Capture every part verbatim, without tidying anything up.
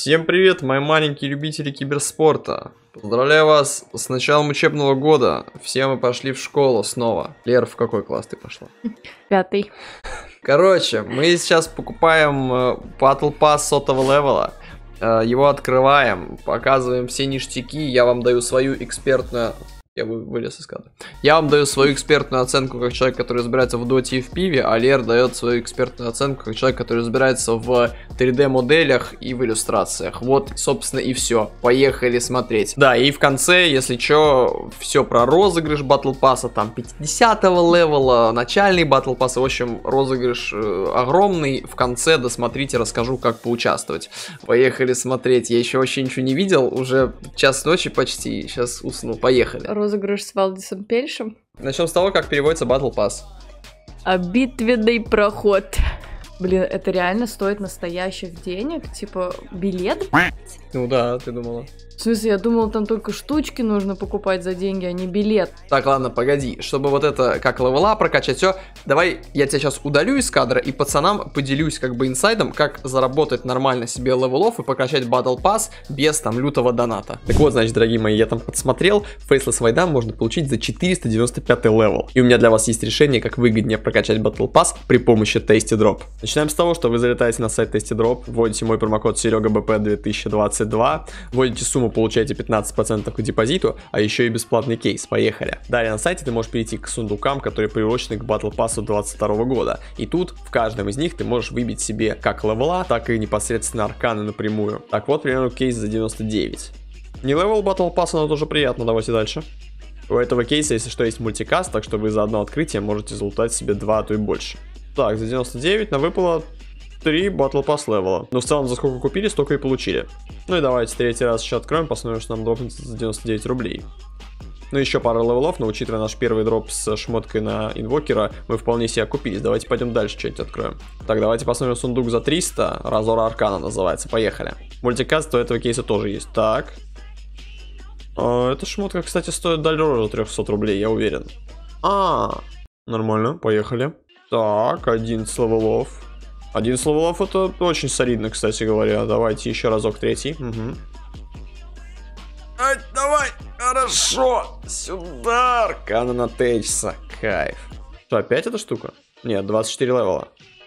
Всем привет, мои маленькие любители киберспорта. Поздравляю вас с началом учебного года. Все мы пошли в школу снова. Лер, в какой класс ты пошла? Пятый. Короче, мы сейчас покупаем Battle Pass сотого левела. Его открываем, показываем все ништяки. Я вам даю свою экспертную... Я вы, вылез из кадра. Я вам даю свою экспертную оценку как человек, который разбирается в доте и в пиве, а Лер дает свою экспертную оценку как человек, который разбирается в три дэ моделях и в иллюстрациях. Вот, собственно, и все. Поехали смотреть. Да, и в конце, если что, все про розыгрыш Battle Pass, там пятидесятого левела, начальный Battle Pass, в общем, розыгрыш э, огромный. В конце досмотрите, расскажу, как поучаствовать. Поехали смотреть. Я еще вообще ничего не видел, уже час ночи почти, сейчас усну. Поехали. Розыгрыш с Валдисом Пельшем. Начнем с того, как переводится Battle Pass. А битвенный проход. Блин, это реально стоит настоящих денег? Типа билет? Ну да, ты думала. В смысле, я думала, там только штучки нужно покупать за деньги, а не билет. Так, ладно, погоди. Чтобы вот это, как левела прокачать, все, давай я тебя сейчас удалю из кадра и пацанам поделюсь как бы инсайдом, как заработать нормально себе левелов и прокачать Battle Pass без там лютого доната. Так вот, значит, дорогие мои, я там подсмотрел, Faceless Вайдан можно получить за четыреста девяносто пятый левел. И у меня для вас есть решение, как выгоднее прокачать Battle Pass при помощи Tasty Drop. Начинаем с того, что вы залетаете на сайт Tasty Drop, вводите мой промокод Серега бэ пэ две тысячи двадцать два, вводите сумму, получаете пятнадцать процентов к депозиту, а еще и бесплатный кейс. Поехали. Далее на сайте ты можешь перейти к сундукам, которые приурочены к Battle Pass двадцать второго года. И тут в каждом из них ты можешь выбить себе как левела, так и непосредственно арканы напрямую. Так вот, примерно кейс за девяносто девять. Не левел Battle Pass, но тоже приятно. Давайте дальше. У этого кейса, если что, есть мультикаст, так что вы за одно открытие можете залутать себе два, а то и больше. Так, за девяносто девять нам выпало три Battle Pass левела. Но в целом за сколько купили, столько и получили. Ну и давайте третий раз еще откроем, посмотрим, что нам дропнется за девяносто девять рублей. Ну еще пару левелов, но учитывая наш первый дроп с шмоткой на инвокера, мы вполне себе окупились. Давайте пойдем дальше что-нибудь откроем. Так, давайте посмотрим сундук за триста. Разора Аркана называется. Поехали. Мультикаст у этого кейса тоже есть. Так. А, эта шмотка, кстати, стоит дороже трехсот рублей, я уверен. А, нормально, поехали. Так, одиннадцать левелов. одиннадцать левелов это очень солидно, кстати говоря. Давайте еще разок третий. Угу. Ай, давай, хорошо. Сюда. Аркана на Тейчса. Кайф. Что, опять эта штука? Нет, двадцать четыре левела.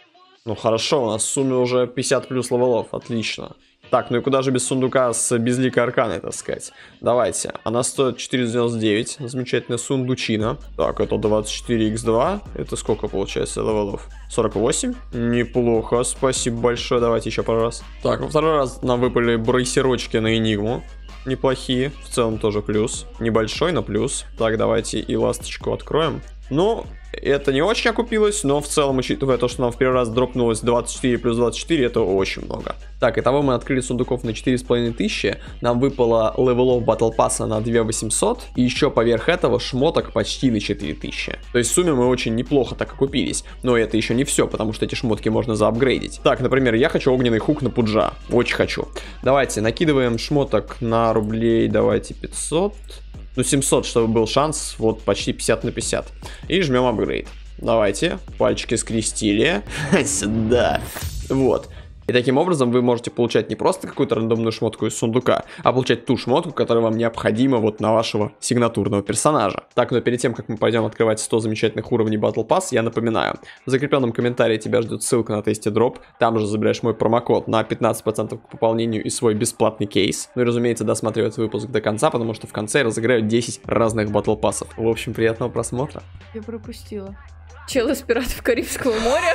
Ну хорошо, у нас в сумме уже пятьдесят плюс левелов. Отлично. Так, ну и куда же без сундука с безликой арканой, так сказать. Давайте. Она стоит четыреста девяносто девять. Замечательная сундучина. Так, это двадцать четыре икс два. Это сколько получается левелов? сорок восемь. Неплохо, спасибо большое. Давайте еще пару раз. Так, во второй раз нам выпали брейсерочки на Энигму. Неплохие. В целом тоже плюс. Небольшой, но плюс. Так, давайте и ласточку откроем. Ну, это не очень окупилось, но в целом, учитывая то, что нам в первый раз дропнулось двадцать четыре плюс двадцать четыре, это очень много. Так, итого мы открыли сундуков на четыре с половиной тысячи, нам выпало левелов Battle Pass на две тысячи восемьсот, и еще поверх этого шмоток почти на четыре тысячи. То есть в сумме мы очень неплохо так окупились, но это еще не все, потому что эти шмотки можно заапгрейдить. Так, например, я хочу огненный хук на Пуджа, очень хочу. Давайте, накидываем шмоток на рублей, давайте пятьсот. Ну, семьсот, чтобы был шанс, вот почти пятьдесят на пятьдесят. И жмем апгрейд. Давайте, пальчики скрестили. Сюда. Вот. И таким образом вы можете получать не просто какую-то рандомную шмотку из сундука, а получать ту шмотку, которая вам необходима вот на вашего сигнатурного персонажа. Так, но перед тем, как мы пойдем открывать сто замечательных уровней Battle Pass, я напоминаю, в закрепленном комментарии тебя ждет ссылка на Tasty Drop, там же забираешь мой промокод на пятнадцать процентов к пополнению и свой бесплатный кейс. Ну и, разумеется, досматривать выпуск до конца, потому что в конце я разыграю десять разных Battle Pass'ов. В общем, приятного просмотра. Я пропустила. Чел из Пиратов Карибского моря.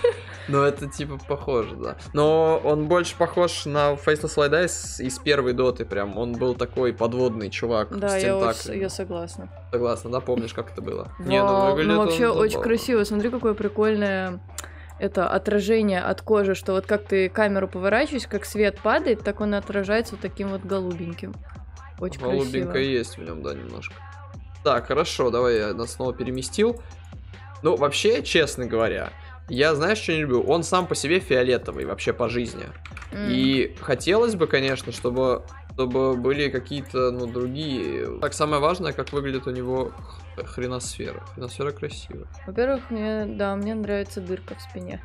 Ну, это типа похоже, да. Но он больше похож на Faceless Вайда из, из первой доты прям. Он был такой подводный чувак. Да, я, вот, я согласна. Согласна, да? Помнишь, как это было? Вау, Не, ну, ну вообще очень забавно. Красиво. Смотри, какое прикольное это отражение от кожи, что вот как ты камеру поворачиваешь, как свет падает, так он отражается вот таким вот голубеньким. Очень красиво. Голубенькое есть в нем, да, немножко. Так, хорошо, давай я нас снова переместил. Ну, вообще, честно говоря, я, знаешь, что не люблю? Он сам по себе фиолетовый, вообще по жизни. Mm. И хотелось бы, конечно, чтобы, чтобы были какие-то, ну, другие. Так, самое важное, как выглядит у него Хреносфера. Хреносфера красивая. Во-первых, мне, да, мне нравится дырка в спине.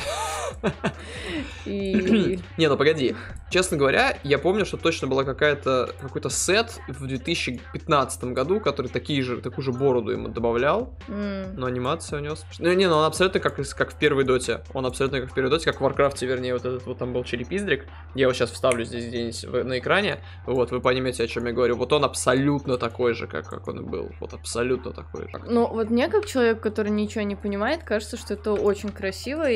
И... Не, ну погоди. Честно говоря, я помню, что точно была какая-то какой-то сет в две тысячи пятнадцатом году, который такие же, такую же бороду ему добавлял. м, Но анимация у него... смеш- Ну, не, ну он абсолютно как, из- как в первой доте. Он абсолютно как в первой доте, как в Варкрафте, вернее, вот этот вот там был черепиздрик. Я его сейчас вставлю здесь где-нибудь в- на экране. Вот, вы поймете, о чем я говорю. Вот он абсолютно такой же, как, как он и был. Вот абсолютно такой же. Ну, вот мне, как человек, который ничего не понимает, кажется, что это очень красиво,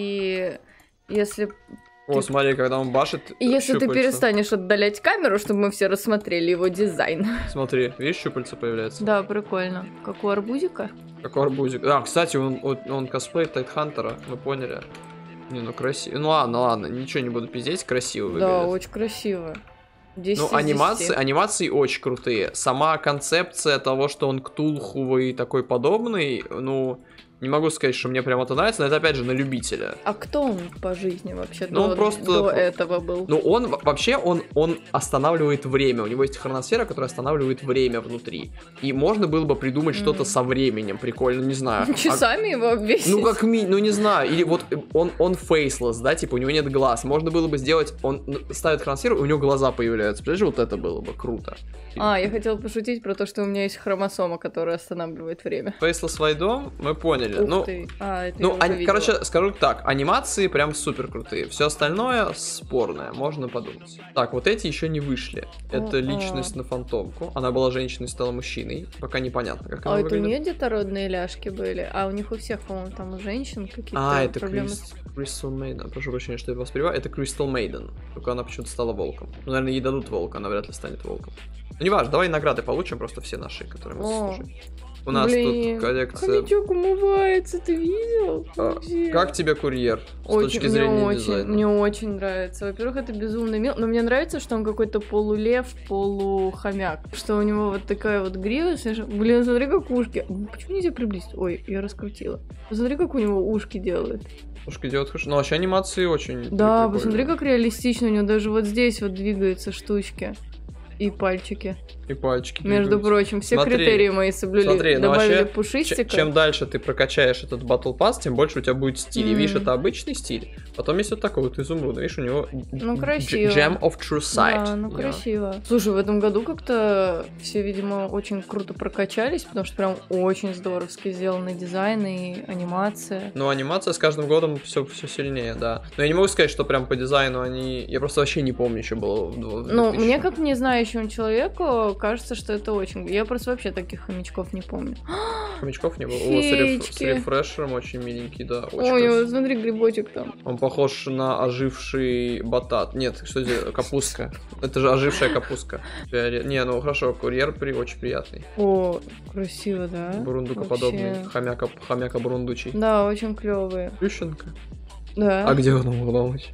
и если... О, ты- смотри, когда он башит И если ты щупальца. перестанешь отдалять камеру, чтобы мы все рассмотрели его дизайн. Смотри, видишь, щупальца появляется? Да, прикольно. Как у арбузика. Как арбузик. А, кстати, он, он, он косплей Тайтхантера, вы поняли? Не, ну красиво. Ну ладно, ладно, ничего не буду пиздеть, красиво выглядит. Да, очень красиво. десять Ну, из десяти. анимации, анимации очень крутые. Сама концепция того, что он ктулховый и такой подобный, ну, не могу сказать, что мне прям это нравится, но это опять же на любителя. А кто он по жизни вообще Ну, до, он просто- до этого был? Ну, он в- вообще, он, он останавливает время. У него есть хроносфера, которая останавливает время внутри. И можно было бы придумать что-то Мгм. со временем, прикольно, не знаю. А- Часами его обвесить? Ну, как ми, ну не знаю, или вот э, он, он фейслес, да, типа у него нет глаз. Можно было бы сделать, он н- ставит хроносферу, у него глаза появляются. Представляешь, вот это было бы круто. А, я хотела пошутить про то, что у меня есть хромосома, которая останавливает время. Фейслес Вайдом, мы поняли. Ух ну, ты. А, это я ну уже ани- видела. короче, скажу так, анимации прям супер крутые. Все остальное спорное, можно подумать. Так, вот эти еще не вышли. Это О, личность а. на фантомку. Она была женщиной, стала мужчиной. Пока непонятно, как А она это у выглядит. нее детородные ляжки были? А у них у всех, по-моему, там у женщин какие-то А, это проблемы. Крис... Crystal Maiden. Прошу прощения, что я вас перебиваю. Это Crystal Maiden. Только она почему-то стала волком. Ну, наверное, ей дадут волка, она вряд ли станет волком. Ну, не важно, давай награды получим, просто все наши, которые мы О, заслужили. У нас Блин, тут коллекция... хомячок умывается, ты видел? А, Вообще. Как тебе курьер с Очень, точки мне зрения очень, дизайна? мне очень нравится. Во-первых, это безумно мило, но мне нравится, что он какой-то полулев, полухомяк. Что у него вот такая вот грива. совершенно- Блин, смотри, как ушки. Почему нельзя приблизить? Ой, я раскрутила. Посмотри, как у него ушки делают. Ушки делают хорошо. Ну, вообще анимации очень Да, прикольные. посмотри, как реалистично у него даже вот здесь вот двигаются штучки. И пальчики. И пальчики Между двигаются. прочим, все Смотри, критерии мои соблюли. смотри, ну Добавили вообще, пушистика. Ч- чем дальше ты прокачаешь этот Battle Pass, тем больше у тебя будет стилей. Мгм. Видишь, это обычный стиль. Потом есть вот такой вот изумруд. Видишь, у него Ну, G- красиво. Gem of True Sight. Да, ну Yeah. красиво. Слушай, в этом году как-то все, видимо, очень круто прокачались, потому что прям очень здоровски сделаны дизайн и анимация. Но анимация с каждым годом все, все сильнее, да. Но я не могу сказать, что прям по дизайну они... Я просто вообще не помню, еще было в дв- в Ну, 2000. мне как не знающему человеку кажется, что это очень... Я просто вообще таких хомячков не помню. Хомячков не было. О, с, реф- с Феечки. рефрешером очень миленький, да. Очень Ой, красивый. вот смотри, грибочек там. Он похож на оживший батат. Нет, что это? Капустка. Это же ожившая капустка. Фиоле- Не, ну хорошо, курьер при... очень приятный. О, красиво, да? Бурундукоподобный. Вообще. Хомяка, хомяка бурундучий. Да, очень клевые. Плющенко. Да. А где он угномыч?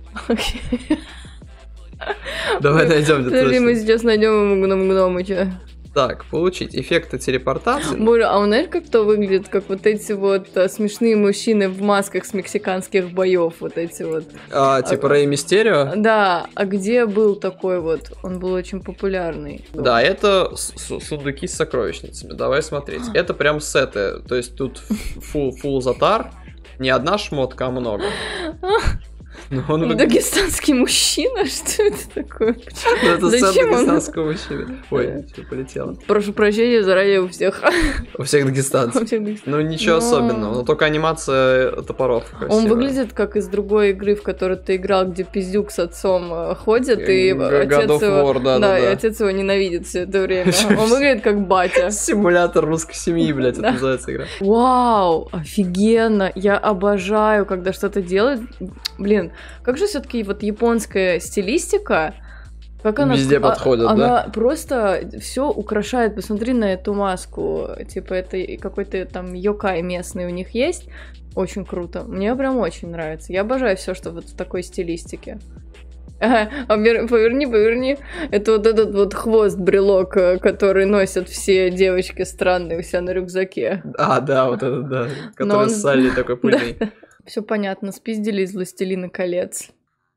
Давай найдем Подожди, мы где-то. сейчас найдем ему гном гномыча. Так, получить эффекты телепортации. Боже, а он знаешь, как то выглядит? Как вот эти вот а, смешные мужчины в масках с мексиканских боев, вот эти вот. А, типа Рэй Мистерио. Да, а где был такой вот? Он был очень популярный. Да, это с- с- сундуки с сокровищницами. Давай смотреть. Это прям сеты. То есть тут фул, фул затар. Не одна шмотка, а много. Ну, он выглядит... Дагестанский мужчина? Что это такое? Ну, это сет Зачем он? дагестанского мужчины. Ой, что полетело. Прошу прощения заранее у всех. У всех У дагестанцев. всех дагестанцев. Ну, ничего Но- особенного. Но только анимация топоров Он красивая. выглядит как из другой игры, в которой ты играл, где пиздюк с отцом э, ходит, и God отец of его... War, да, да, и да. отец его ненавидит все это время. Он выглядит как батя. Симулятор русской семьи, блядь, это Да. называется игра. Вау, офигенно! Я обожаю, когда что-то делают. Блин, как же все-таки вот японская стилистика, как она Везде а- подходит, она да? просто все украшает. Посмотри на эту маску, типа это и какой-то там йокай местный у них есть. Очень круто. Мне прям очень нравится. Я обожаю все, что вот в такой стилистике. Ага, а вер- поверни, поверни. Это вот этот вот хвост-брелок, э, который носят все девочки странные у себя на рюкзаке. А, да, вот этот, да. Но Который он- с Салли такой пыльный. Все понятно, спиздили из «Властелина колец».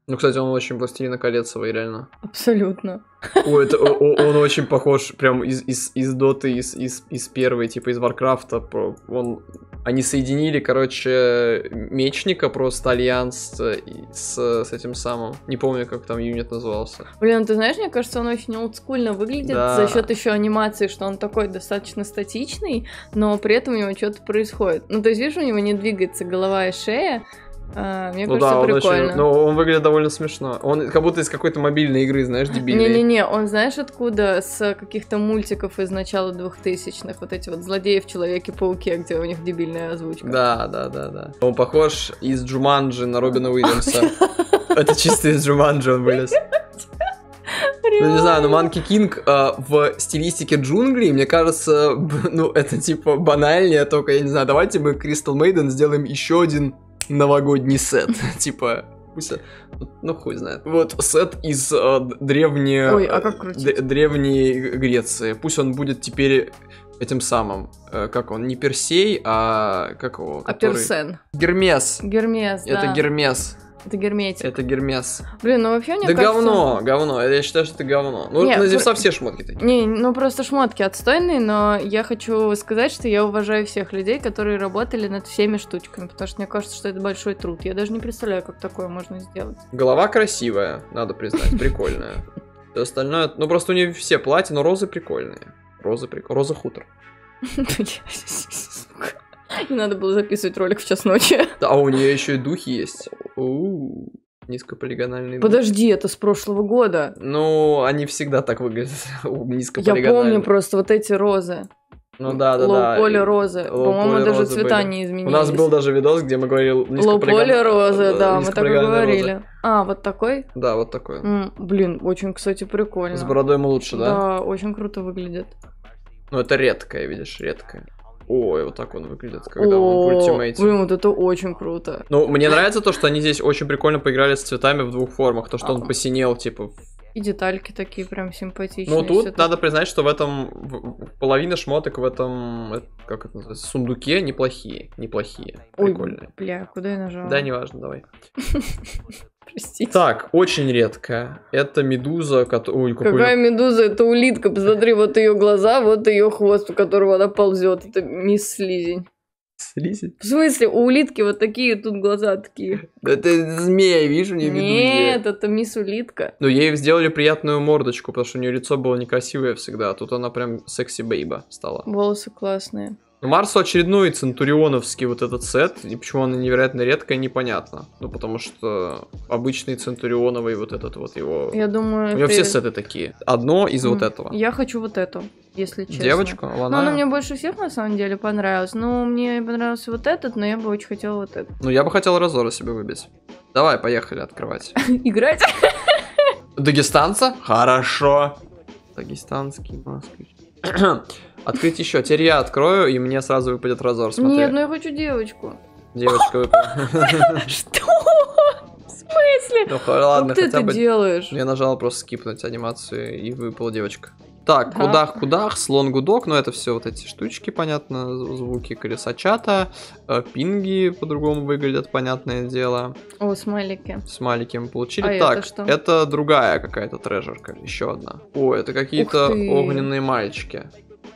Ну, кстати, он очень Властелина колецовый, реально. Абсолютно. Ой, это, он, он очень похож прям из, из, из Доты, из, из, из первой, типа из Варкрафта. Он, они соединили, короче, мечника, просто альянс с, с этим самым. Не помню, как там юнит назывался. Блин, ты знаешь, мне кажется, он очень олдскульно выглядит, да. За счет еще анимации, что он такой достаточно статичный, но при этом у него что-то происходит. Ну, то есть, видишь, у него не двигается голова и шея. А, мне ну кажется, да, прикольно. Очень, ну, он выглядит довольно смешно. Он как будто из какой-то мобильной игры, знаешь, дебильной. Не-не-не, он знаешь откуда? С каких-то мультиков из начала двухтысячных. Вот эти вот злодеи в Человеке-пауке, где у них дебильная озвучка. Да, да, да, да. Он похож из Джуманджи на Робина Уильямса. Это чисто из Джуманджи он вылез. Ну, не знаю, но Манки Кинг э, в стилистике джунглей, мне кажется, ну, это типа банальнее, только, я не знаю, давайте мы Crystal Maiden сделаем еще один новогодний сет, типа, пусть, ну хуй знает. Вот сет из э, древней, Ой, а как д- древней Греции. Пусть он будет теперь этим самым, э, как он, не Персей, а как его? А который... Персен. Гермес. Гермес, да. Это Гермес. Это герметик. Это Гермес. Блин, ну вообще мне да кажется... говно, говно. Я считаю, что это говно. Ну, не, на Зевса про... все шмотки такие. Не, ну просто шмотки отстойные, но я хочу сказать, что я уважаю всех людей, которые работали над всеми штучками, потому что мне кажется, что это большой труд. Я даже не представляю, как такое можно сделать. Голова красивая, надо признать, прикольная. Все остальное... Ну, просто у нее все платья, но розы прикольные. Розы прикольные. Роза хутор. Не надо было записывать ролик в час ночи. Да, а у нее еще и духи есть. У-у-у. Низкополигональный дух. Подожди, это с прошлого года. Ну, они всегда так выглядят. Низкополигональные. Я помню просто вот эти розы. Ну да, да, да. Лоу-поли розы. По-моему, даже цвета были. Не изменились. У нас был даже видос, где мы говорили лоу-поли розы, да, мы так и говорили. Розы. А, вот такой? Да, вот такой. М, блин, очень, кстати, прикольно. С бородой ему лучше, да? Да, очень круто выглядит. Ну, это редкое, видишь, редкое. Ой, вот так он выглядит, когда он в ультимейте. Блин, вот это очень круто. Ну, мне нравится то, что они здесь очень прикольно поиграли с цветами в двух формах. То, что он посинел, типа... И детальки такие прям симпатичные. Ну, тут надо признать, что в этом... Половина шмоток в этом... Как это называется? Сундуке неплохие. Неплохие. Прикольные. Ой, бля, куда я нажала? Да, неважно, давай. Простите. Так, очень редкая. Это медуза, которая... Ой, какой... Какая медуза? Это улитка. Посмотри, вот ее глаза, вот ее хвост, у которого она ползет. Это мисс Слизень. Слизень? В смысле, у улитки вот такие тут глаза такие. Это змея, вижу, не медуза. Нет, это мисс Улитка. Ну, ей сделали приятную мордочку, потому что у нее лицо было некрасивое всегда, а тут она прям секси-бейба стала. Волосы классные. Марсу очередной центурионовский вот этот сет, и почему она невероятно редкая, непонятно. Ну, потому что обычный центурионовый вот этот вот его... Я думаю... У него ты... все сеты такие. Одно из mm. вот этого. Я хочу вот эту, если честно. Девочку? Ну, она мне больше всех, на самом деле, понравилась. Ну, мне понравился вот этот, но я бы очень хотела вот этот. Ну, я бы хотел Разора себе выбить. Давай, поехали открывать. Играть? Дагестанца? Хорошо. Дагестанский москвич. Открыть еще. Теперь я открою, и мне сразу выпадет Разор. Смотри. Нет, ну я хочу девочку. Девочка выпала. Что? В смысле? Ну ладно, как ты хотя это бы... делаешь? Я нажал просто скипнуть анимацию, и выпала девочка. Так, кудах-кудах, слон-гудок, ну это все вот эти штучки, понятно, звуки колеса чата, пинги по-другому выглядят, понятное дело. О, смайлики. Смайлики мы получили. А так, это, что? Это другая какая-то трежерка, еще одна. О, это какие-то огненные мальчики.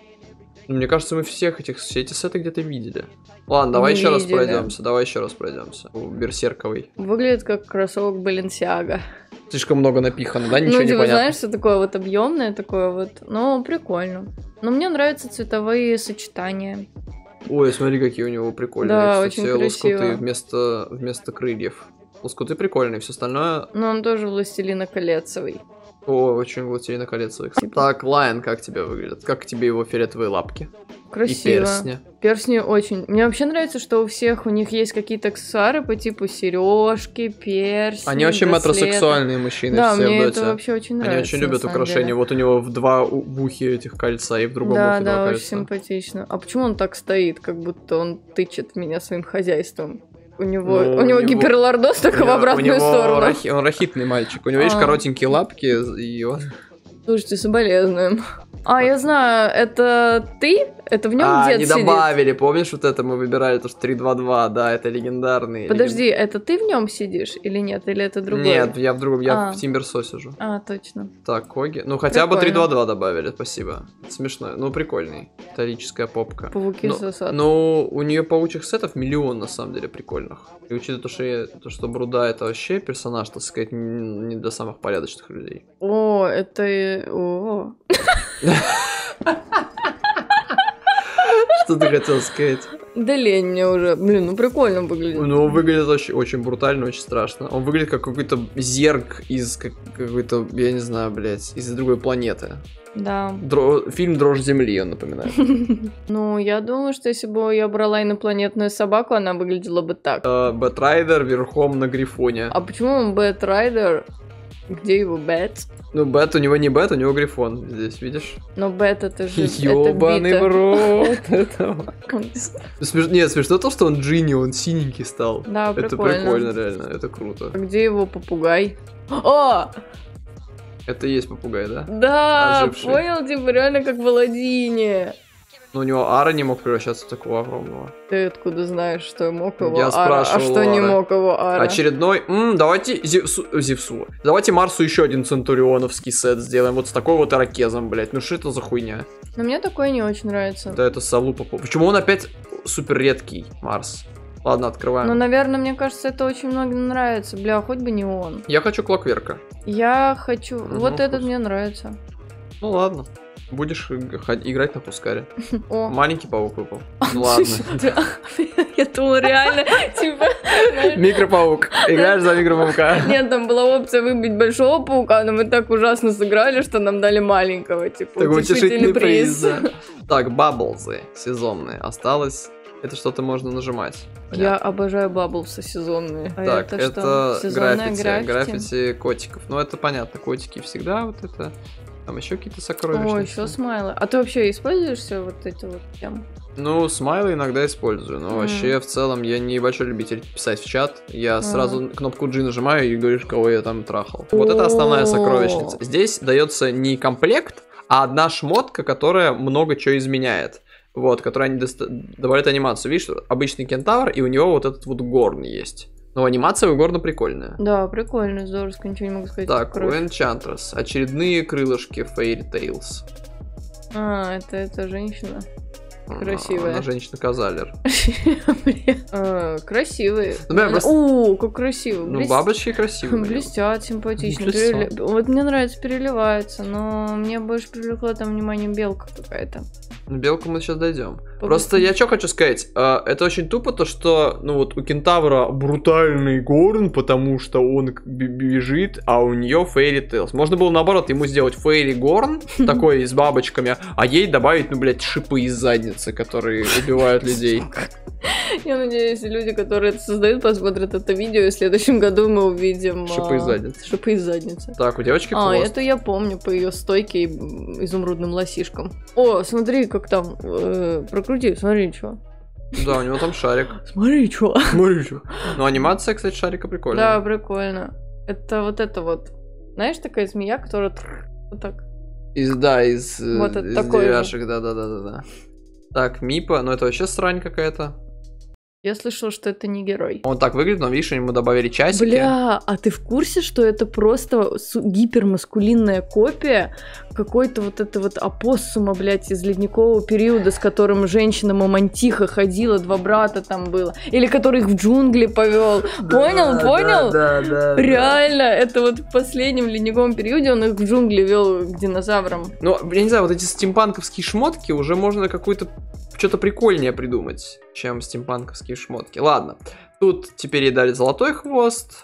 Мне кажется, мы всех этих, все эти сеты где-то видели. Ладно, давай не еще видели. раз пройдемся, давай еще раз пройдемся. Берсерковый. Выглядит как кроссовок Баленсиага. Слишком много напихано, да? Ничего ну, не типа, понятно. знаешь, все такое вот объемное, такое вот. Ну, прикольно. Но мне нравятся цветовые сочетания. Ой, смотри, какие у него прикольные. Да, кстати, очень красиво. Лоскуты вместо, вместо крыльев. Лоскуты прикольные, все остальное... Но он тоже Властелина колецовый. О, очень Властелина колецовый. Так, Лайон, как тебе выглядит? Как тебе его фиолетовые лапки? Красиво. И перстни. Перстни очень. Мне вообще нравится, что у всех у них есть какие-то аксессуары по типу сережки, перстни. Они очень браслеты. метросексуальные мужчины. Да, все мне в это вообще очень нравится. Они очень любят украшения. Деле. Вот у него в два в ухе этих кольца и в другом да, ухе да, два очень кольца. симпатично. А почему он так стоит, как будто он тычет меня своим хозяйством? У него, ну, у него гиперлордоз, только в обратную у него сторону. Рахи, он рахитный мальчик. У него, а. видишь, коротенькие лапки и он... Слушайте, соболезнуем. А, я знаю, это ты? Это в нем а, дед не сидит? добавили, помнишь, вот это мы выбирали, то, что три два два, да, это легендарный. Подожди, леген... это ты в нем сидишь или нет? Или это другой? Нет, я в другом, я а. в Тимберсо сижу. А, точно. Так, Коги. Ну, хотя Прикольно. бы три два два добавили, спасибо. Смешно, ну, прикольный. Историческая попка. Пауки ну, сосат. Ну, у нее паучих сетов миллион, на самом деле, прикольных. И учитывая то, что, я, то, что Бруда это вообще персонаж, так сказать, не для самых порядочных людей. О, это... О. Что ты хотел сказать? Да лень мне уже. Блин, ну прикольно выглядит. Ну, он выглядит очень, очень брутально, очень страшно. Он выглядит как какой-то зерк из как, какой-то, я не знаю, блядь, из другой планеты. Да. Дро... Фильм «Дрожь земли» он напоминает. Ну, я думаю, что если бы я брала инопланетную собаку, она выглядела бы так. Бэтрайдер верхом на Грифоне. А почему он Бэтрайдер? Где его Бэт? Ну, Бэт, у него не Бэт, у него Грифон. Здесь, видишь? Но Бэт это же... Ёбаный в рот этого. Нет, смешно то, что он Джинни, он синенький стал. Да, прикольно. Это прикольно, реально, это круто. А где его попугай? О! Это и есть попугай, да? Да, Оживший. понял, типа реально как в Аладдине. Но у него Ара не мог превращаться в такого огромного. Ты откуда знаешь, что мог его Я Ара, а спрашивал что не Ара. мог его Ара? Очередной... М, давайте Зевсу... Зевсу. Давайте Марсу еще один центурионовский сет сделаем. Вот с такой вот ирокезом, блядь. Ну что это за хуйня? Но мне такое не очень нравится. Да это Салупа. Почему он опять супер редкий, Марс? Ладно, открываем. Ну, наверное, мне кажется, это очень многим нравится. Бля, хоть бы не он. Я хочу Клокверка. Я хочу... Ну, вот этот вкус. мне нравится. Ну ладно. Будешь играть на Пускаре. О. Маленький паук выпал. Ну ладно. Я думала, реально, типа... Микропаук. Играешь за микропаука. Нет, там была опция выбить большого паука, но мы так ужасно сыграли, что нам дали маленького. Типа, Так утешительный приз. приз. Так, бабблзы сезонные. Осталось... Это что-то можно нажимать. Я обожаю бабблсы сезонные. А Так, это, это что? Сезонная граффити, граффити? граффити котиков. Ну, это понятно, котики всегда вот это. Там еще какие-то сокровища. О, еще смайлы. А ты вообще используешь все вот эти вот темы? Ну, смайлы иногда использую, но Mm. вообще в целом я не большой любитель писать в чат. Я сразу кнопку G нажимаю и говоришь, кого я там трахал. Вот это основная сокровищница. Здесь дается не комплект, а одна шмотка, которая много чего изменяет. Вот, которая доста- добавляет анимацию. Видишь, обычный кентавр, и у него вот этот вот горн есть. Но анимация у горна прикольная. Да, прикольно, здорово, ничего не могу сказать. Так, у Кровь. Enchantress. Очередные крылышки Fairy Tails. А, это, это женщина. Красивая. Она женщина Казалер. А, Красивые. Ну, бля, просто- О, как красиво. Ну, Блест- бабочки красивые. Блестят, симпатично. Блестят. Перели- Вот мне нравится, переливается, но мне больше привлекла там внимание белка какая-то. Ну, белку мы сейчас дойдем. Просто я что хочу сказать, э, это очень тупо то, что, ну вот у кентавра брутальный горн, потому что он к- б- бежит, а у нее Фейри Тейлс. Можно было наоборот ему сделать Фейри горн, такой с бабочками, а ей добавить, ну, блядь, шипы из задницы, которые убивают людей. Я надеюсь, люди, которые это создают, посмотрят это видео, и в следующем году мы увидим... Шипы из а, задницы. Шипы из задницы. Так, у девочки А, хвост. это я помню по ее стойке и м, изумрудным лосишкам. О, смотри, как там. э, прокрути, смотри, что. Да, у него там шарик. Смотри, что. Смотри, что. Ну, анимация, кстати, шарика Да, прикольная. прикольно. Это вот это вот. Знаешь, такая змея, которая вот так. Из, да, из, э, Вот это из такой деревяшек, да-да-да-да-да. Так, Мипа, ну это вообще срань какая-то. Я слышала, что это не герой. Он так выглядит, но видишь, ему добавили часики. Бля, а ты в курсе, что это просто су- гипермаскулинная копия какой-то вот это вот опоссума, блядь, из ледникового периода, с которым женщина-мамонтиха ходила, два брата там было. Или который их в джунгли повел. Понял, понял? Да, да, да. Реально, это вот в последнем ледниковом периоде он их в джунгли вел к динозаврам. Ну, я не знаю, вот эти стимпанковские шмотки уже можно какую-то что-то прикольнее придумать, чем стимпанковские шмотки. Ладно, тут теперь ей дали золотой хвост,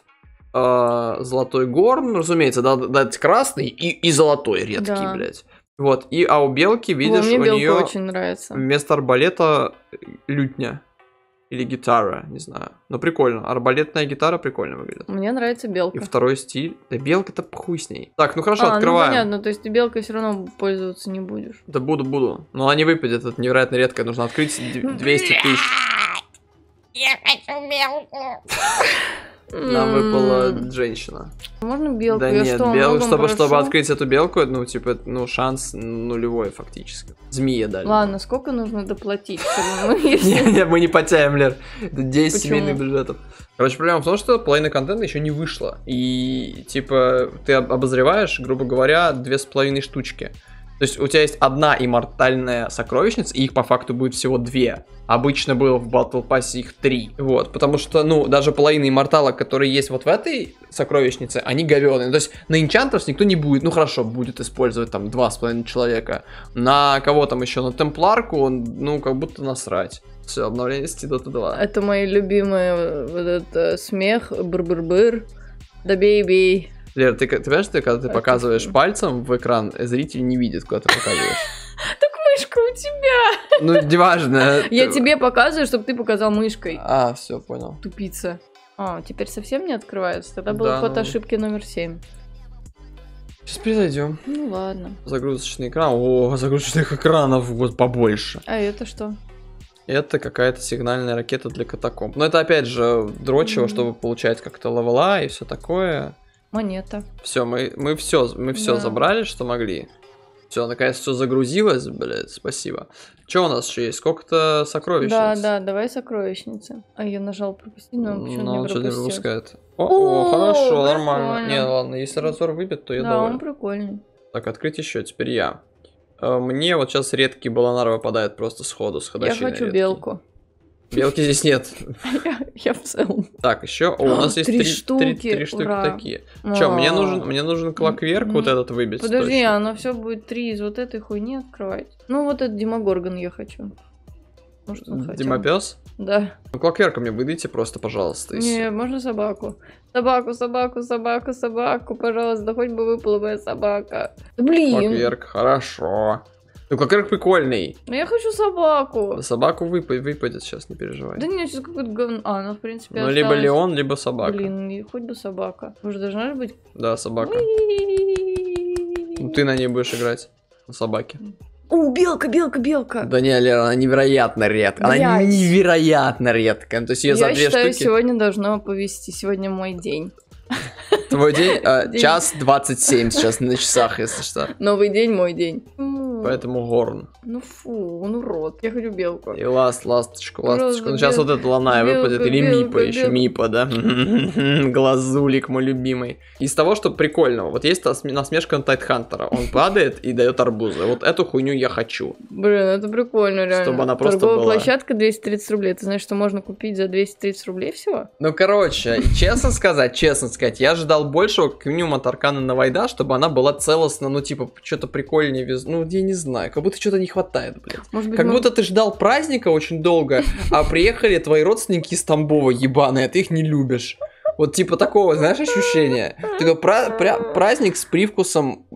э, золотой горн, разумеется, да, дать красный и, и золотой редкий, Да. блядь. Вот, и а у белки, видишь, О, мне у белка нее очень нравится. вместо арбалета лютня. Или гитара, не знаю. Но прикольно. Арбалетная гитара прикольно выглядит. Мне нравится белка. И второй стиль. Да белка-то хуй с ней. Так, ну хорошо, а, открываем. ну понятно, то есть ты белкой все равно пользоваться не будешь. Да буду, буду. Но она не выпадет, это невероятно редкое. Нужно открыть д- двести тысяч. Я хочу белку. Нам выпала женщина. Можно белку? Да Я нет, что, бел... чтобы, прошу? чтобы открыть эту белку, ну, типа, ну, шанс нулевой фактически. Змея дали. Ладно, сколько нужно доплатить, чтобы мы... Не, мы не потянем, Лер. Это десять Почему? семейных бюджетов. Короче, проблема в том, что половина контента еще не вышла. И, типа, ты об- обозреваешь, грубо говоря, две с половиной штучки. То есть у тебя есть одна иммортальная сокровищница, и их по факту будет всего две. Обычно было в Battle Pass их три. Вот, потому что, ну, даже половина имморталок, которые есть вот в этой сокровищнице, они говёные. То есть на Enchantress никто не будет, ну хорошо, будет использовать там два с половиной человека. На кого там еще, на Темпларку, ну, как будто насрать. Все, обновление Сти Дота два. Это мои любимые вот этот смех, бр-бр-бр, да бей-бей. Лер, ты, ты понимаешь, ты, когда ты Это показываешь фу. пальцем в экран, зритель не видит, куда ты показываешь. Так мышка у тебя. Ну, неважно. Я тебе показываю, чтобы ты показал мышкой. А, все, понял. Тупица. А, теперь совсем не открывается? Тогда был Да, ход ну. ошибки номер семь. Сейчас перезайдем. Ну ладно. Загрузочный экран. О, загрузочных экранов вот побольше. А это что? Это какая-то сигнальная ракета для катакомб. Но это опять же дрочево, Мгм. чтобы получать как-то левела и все такое. Монета. Все, мы, мы все, мы все Да. забрали, что могли. Все, наконец все загрузилось, блядь, спасибо. Что у нас еще есть? Сколько-то сокровищниц? Да, да, давай сокровищницы. А я нажал пропустить, но почему Ну, не он что-то не пропустил? пропускает. О, о, О, хорошо, нормально. прикольно. Не, ладно, если разор выбит, то я Да, он доволен. прикольный. Так, открыть еще, теперь я. Э, Мне вот сейчас редкий баланар выпадает просто сходу, с Я ходовщиной хочу редкий. белку. Белки здесь нет. Я, я в целом. Так, еще. О, у нас есть Три три, штуки, три- три штуки ура. такие. Че, мне А. нужен, мне нужен клокверк вот этот выбить. Подожди, точно. оно все будет три из вот этой хуйни открывать. Ну, вот этот Димогоргон я хочу. Может, он хотел. Димопес? Да. Ну, клокверка мне выдайте просто, пожалуйста. и всё. Не, можно собаку. Собаку, собаку, собаку, собаку, пожалуйста. Да хоть бы выпала моя собака. Да блин. Клокверк, хорошо. Ну, клокверк прикольный. Ну я хочу собаку. Собаку выпадет, выпадет сейчас, не переживай. Да нет, сейчас какой-то говно. А, ну в принципе Ну, либо осталось- Леон, либо собака. Блин, и хоть бы собака. Уже должна же быть... Да, собака. Ну, ты на ней будешь играть. На собаке. О, белка, белка, белка. Да не, Лера, она невероятно редкая. Она Блядь. невероятно редкая. То есть ее за Я две считаю, штуки. сегодня должно повезти. Сегодня мой день. Твой день, а, День. час двадцать семь сейчас на часах, если что. Новый день, мой день. Ну, Поэтому горн. Ну фу, он урод. Я хочу белку. И ласт, ласточку, Пожалуйста, ласточку. Ну сейчас бел- вот эта ланая белка, выпадет. Или белка, мипа еще. белка. Мипа, да? Глазулик мой любимый. Из того, что прикольного. Вот есть тас- насмешка на Тайтхантера. Он падает и дает арбузы. Вот эту хуйню я хочу. Блин, это прикольно, реально. Чтобы она просто Торговая была. площадка двести тридцать рублей. Ты знаешь, что можно купить за двести тридцать рублей всего? Ну, короче, честно сказать, честно сказать, я ожидал большего, как минимум от Аркана Навайда, чтобы она была целостна, ну, типа, что-то прикольнее, вез- ну, я не знаю, как будто что-то не хватает, блядь. Может быть, Как мы- будто ты ждал праздника очень долго, а приехали твои родственники из Тамбова ебаные, а ты их не любишь. Вот типа такого, знаешь, ощущение? Такой пра- пря- праздник с привкусом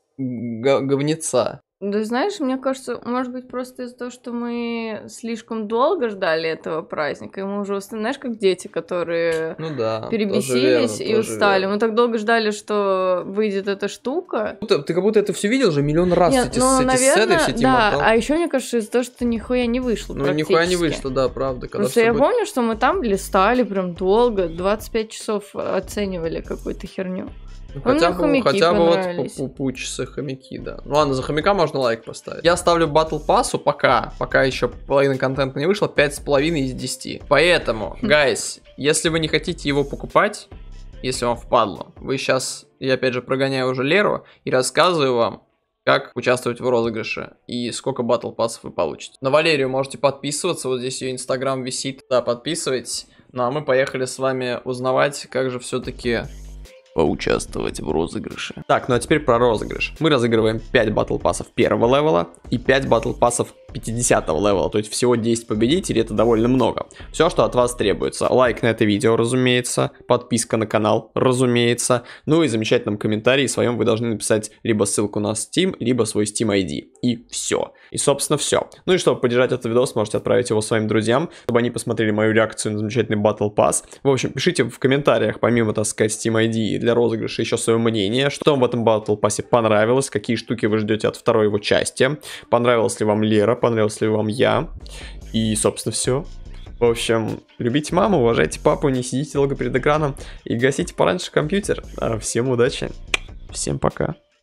г- говнеца. Да знаешь, мне кажется, может быть, просто из-за того, что мы слишком долго ждали этого праздника, и мы уже устали, знаешь, как дети, которые Ну да. тоже перебесились верно, и тоже устали. верно. Мы так долго ждали, что выйдет эта штука. Будто- Ты как будто это все видел уже миллион раз, Нет, эти, ну, эти наверное, сцены, все эти да, морталы. а еще мне кажется, из-за того, что нихуя не вышло Ну, нихуя не практически. вышло, да, правда. Когда Потому что всё я будет- помню, что мы там листали прям долго, двадцать пять часов оценивали какую-то херню. Ну, Ну, хотя мне бы, хомяки хотя бы вот понравились. по пучцы хомяки, да. Ну ладно, за хомяка можно лайк поставить. Я ставлю батл пассу пока, пока еще половина контента не вышла, пять с половиной из десяти. Поэтому, гайс, если вы не хотите его покупать, если вам впадло, вы сейчас, я опять же прогоняю уже Леру и рассказываю вам, как участвовать в розыгрыше и сколько батл пассов вы получите. На Валерию можете подписываться, вот здесь ее инстаграм висит, да, подписывайтесь. Ну а мы поехали с вами узнавать, как же все-таки поучаствовать в розыгрыше. Так, ну а теперь про розыгрыш. Мы разыгрываем пять батл пассов первого левела и пять батл пассов пятидесятого левела, то есть всего десять победителей, это довольно много. Все, что от вас требуется: лайк на это видео, разумеется, подписка на канал, разумеется, ну и замечательном комментарии своем вы должны написать либо ссылку на Steam, либо свой Steam ай ди. И все. И, собственно, все. Ну и чтобы поддержать этот видос, можете отправить его своим друзьям, чтобы они посмотрели мою реакцию на замечательный Battle Pass. В общем, пишите в комментариях, помимо, так сказать, Steam ай ди и для розыгрыша, еще свое мнение, что вам в этом Battle Pass понравилось, какие штуки вы ждете от второй его части, понравилась ли вам Лера, понравилась ли вам я. И, собственно, все. В общем, любите маму, уважайте папу, не сидите долго перед экраном и гасите пораньше компьютер. Всем удачи, всем пока.